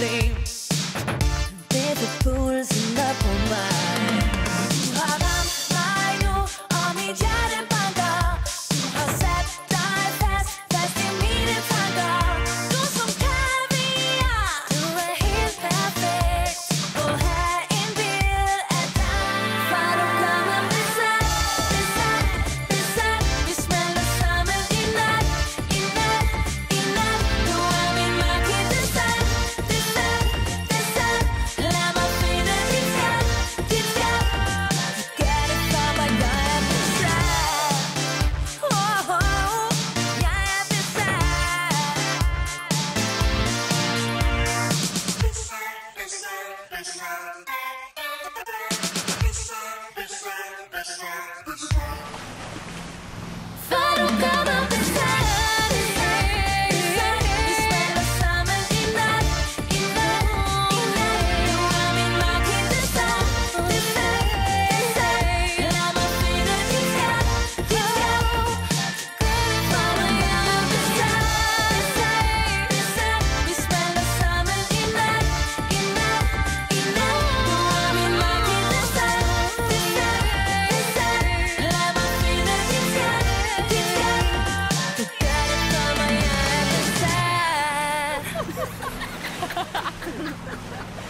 problem. Det får pulsen op på mig. Du har ramt mig nu, og mit hjerte banker. Du har sat dig fast i mine tanker. Du som kaviar, du er helt perfekt. Og have en billede af dig. For du kommer besat. Vi smelter sammen i nat. Du er min mørke desat. Lad mig finde dit skat. Du gør det for mig, jeg er besat. Jeg er for du kommer besat. Vi smelter sammen i nat. Du er min mørke desat. Lad mig finde dit skat. Gør det for mig, jeg er besat. Vi smelter sammen i nat. Du er min mørke desat. Lad mig finde dit skat. Du gør det for mig, jeg er besat.